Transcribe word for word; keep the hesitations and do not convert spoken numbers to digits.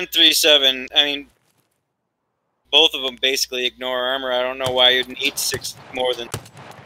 and three seven, I mean, both of them basically ignore armor. I don't know why you'd need six more than